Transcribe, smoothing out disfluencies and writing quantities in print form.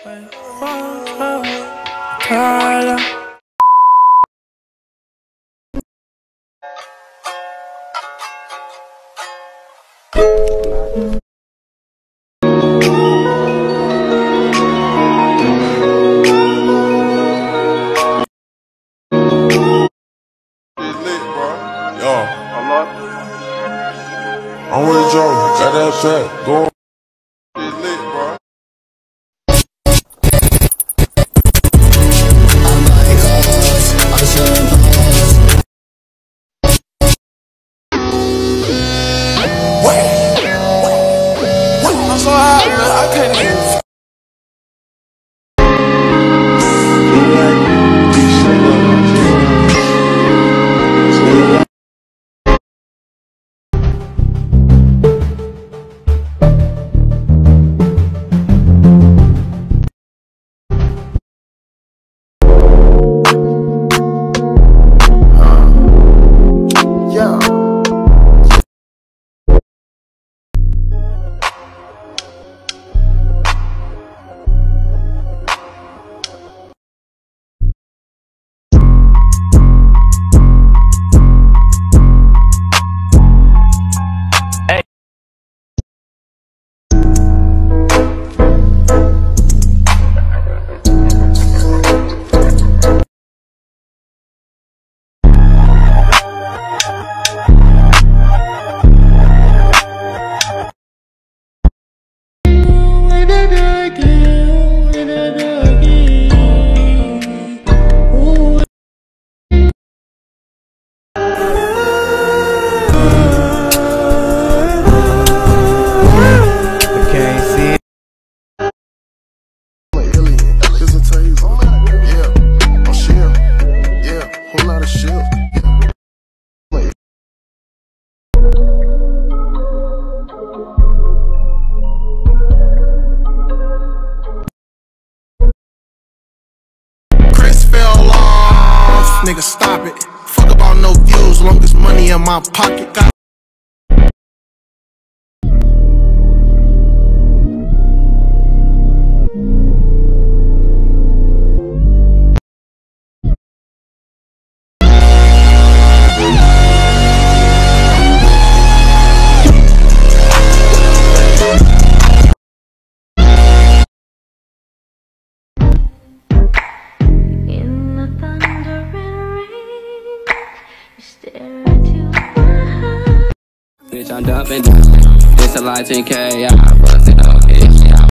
I'm with Joe, got that track, go. It's lit, bro. I'm so high, man, I can't even. Nigga, stop it. Fuck about no views, long as money in my pocket. Got bitch, I'm dumping. It's a like 10K, yeah, but